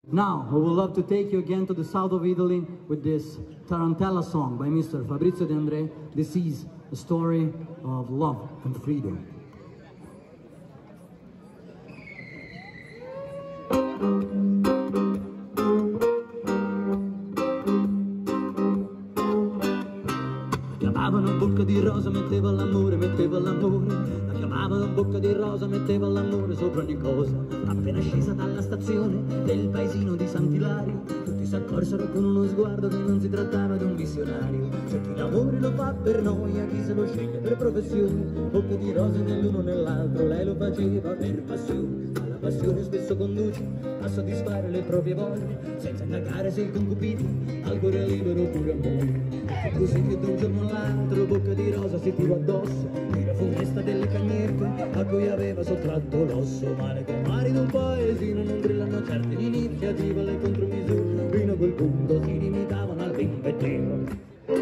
Now, we would love to take you again to the south of Italy with this Tarantella song by Mr. Fabrizio De André. This is a story of love and freedom. Chiamavano bocca di rosa, metteva l'amore, la chiamavano bocca di rosa, metteva l'amore sopra ogni cosa. Appena scesa dalla stazione del paesino di Sant'Ilario, tutti si accorsero con uno sguardo che non si trattava di un missionario. C'è chi l'amore lo fa per noia, chi se lo sceglie per professione, bocca di rosa nell'uno nell'altro, lei lo faceva per passione. Ma la passione spesso conduce a soddisfare le proprie voglie, senza indagare se il concubito al cuore libero oppure a morire. E così che da un giorno all'altro bocca di rosa si tirò addosso, tira fu resta delle cagnette a cui aveva sottratto l'osso. Male che mari d'un paesino non brillano certe l'iniziativa, le contromisure fino a quel punto si limitavano al rimpettivo.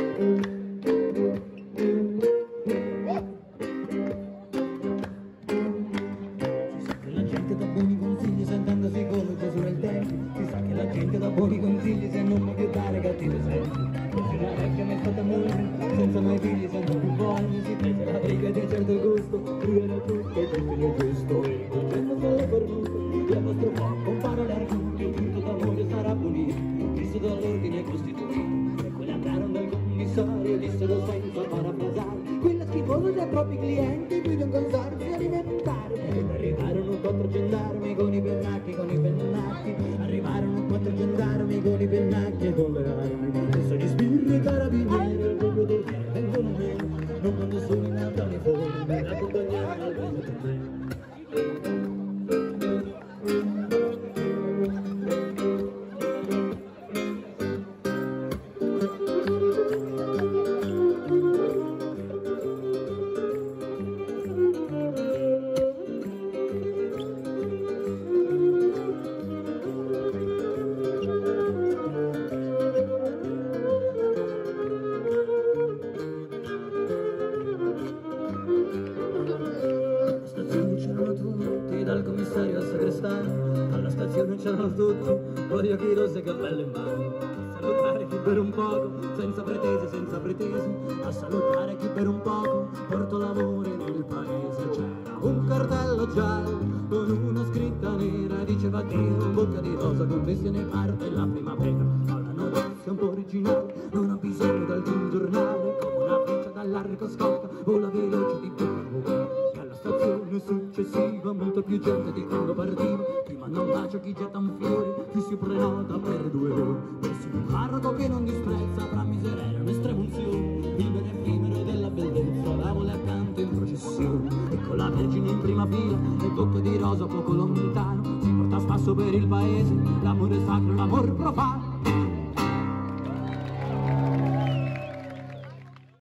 Sentendosi come Gesù nel tempio, si sa che la gente dà buoni consigli se non può vietare cattivi esempi. Così la vecchia mi è stata moglie, senza mai figli, senza più voglie, si prese la briga di certo gusto, lui era tutto il figlio giusto, e il concetto se l'è perduto, la vostra fa con parole argute, tutto d'amore sarà punito, visto dall'ordine costituito. E quelli andarono dal commissario e dissero senza parafrasare, quella schifosa dei propri clienti, qui di un consorzio alimentare. Ed arrivarono 4 gendarmi con i pennacchi, arrivarono 4 gendarmi con i pennacchi e con le armi. Adesso gli sbirri e carabinieri al proprio dossier vengono meno, non quando sono in alta uniforme per accompagnare al viso per me. Dal commissario al sagrestano, alla stazione c'erano tutti, con gli occhi rossi e cappello in mano. A salutare chi per un poco, senza pretese, a salutare chi per un poco portò l'amore nel paese. C'era un cartello giallo con una scritta nera, diceva Dio, bocca di rosa, con te se ne parte la primavera. Ma la notizia un po' originale, non ha bisogno d'alcun giornale, come una freccia dall'arco scotta, vola veloce di più. Stazione successiva, molto più gente di quando partiva, chi manda un bacio, chi getta un fiore, chi si prenota per 2 ore. Verso un parroco che non disprezza, fra miseria e estremunzione, il bene effimero della bellezza, lavole accanto in processione. E con la Vergine in prima fila e bocca di rosa poco lontano, si porta a spasso per il paese, l'amore sacro, l'amor profano.